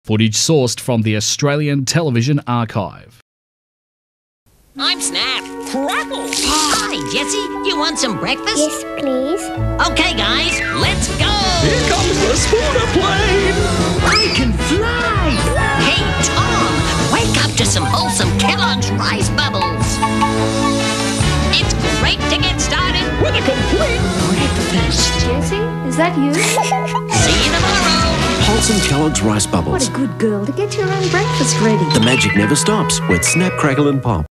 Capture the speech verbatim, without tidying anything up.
Footage sourced from the Australian Television Archive. I'm Snap. Crackle. Hi, Jessie. You want some breakfast? Yes, please. Okay, guys, let's go. Here comes the spooner plane. I can fly. Hey, Tom, wake up to some wholesome Kellogg's Rice Bubbles. It's great to get started With a complete breakfast. Jessie, is that you? See you tomorrow. Wholesome Kellogg's Rice What Bubbles. a good girl to get your own breakfast ready. The magic never stops with Snap, Crackle and Pop.